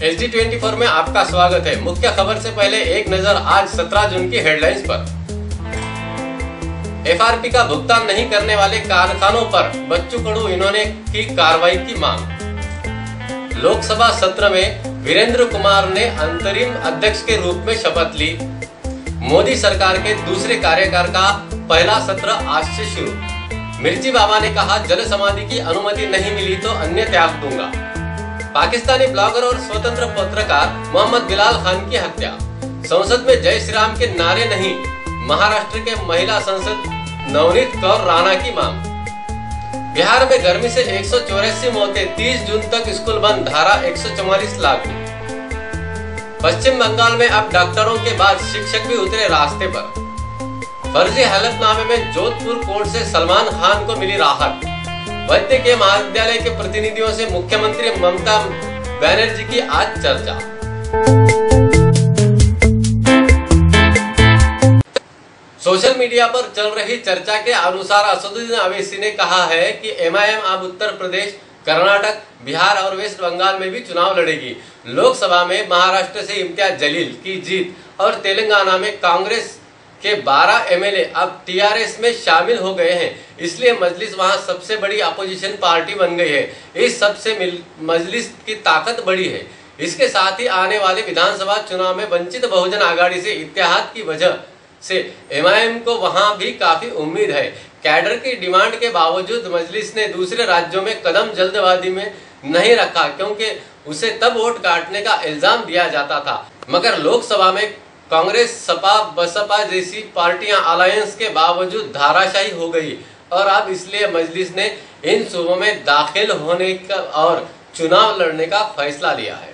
SG24 में आपका स्वागत है। मुख्य खबर से पहले एक नजर आज 17 जून की हेडलाइंस पर। FRP का भुगतान नहीं करने वाले कारखानों पर बच्चू कडू इन्होंने की कार्रवाई की मांग। लोकसभा सत्र में वीरेंद्र कुमार ने अंतरिम अध्यक्ष के रूप में शपथ ली। मोदी सरकार के दूसरे कार्यकाल का पहला सत्र आज से शुरू। मिर्ची बाबा ने कहा, जल समाधि की अनुमति नहीं मिली तो अन्य त्याग दूंगा। पाकिस्तानी ब्लॉगर और स्वतंत्र पत्रकार मोहम्मद बिलाल खान की हत्या। संसद में जय श्री राम के नारे नहीं, महाराष्ट्र के महिला सांसद नवनीत कौर राणा की मांग। बिहार में गर्मी से 184 मौतें, 30 जून तक स्कूल बंद, धारा 144 लागू। पश्चिम बंगाल में अब डॉक्टरों के बाद शिक्षक भी उतरे रास्ते पर। फर्जी हलफनामे में जोधपुर कोर्ट से सलमान खान को मिली राहत। वैद्यकीय महाविद्यालय के प्रतिनिधियों से मुख्यमंत्री ममता बनर्जी की आज चर्चा। सोशल मीडिया पर चल रही चर्चा के अनुसार असदुद्दीन अवैसी ने कहा है कि MIM अब उत्तर प्रदेश, कर्नाटक, बिहार और वेस्ट बंगाल में भी चुनाव लड़ेगी। लोकसभा में महाराष्ट्र से इम्तियाज जलील की जीत और तेलंगाना में कांग्रेस के 12 MLA अब TRS में शामिल हो गए हैं, इसलिए मजलिस वहां सबसे बड़ी अपोजिशन पार्टी बन गई है। इस सबसे मजलिस की ताकत बड़ी है। इसके साथ ही आने वाले विधानसभा चुनाव में वंचित बहुजन आघाड़ी से इत्तेहाद की वजह से MIM को वहां भी काफी उम्मीद है। कैडर की डिमांड के बावजूद मजलिस ने दूसरे राज्यों में कदम जल्दबाजी में नहीं रखा, क्योंकि उसे तब वोट काटने का इल्जाम दिया जाता था। मगर लोकसभा में कांग्रेस, सपा, बसपा जैसी पार्टियां अलायंस के बावजूद धाराशायी हो गई और अब इसलिए मजलिस ने इन सूबों में दाखिल होने का और चुनाव लड़ने का फैसला लिया है।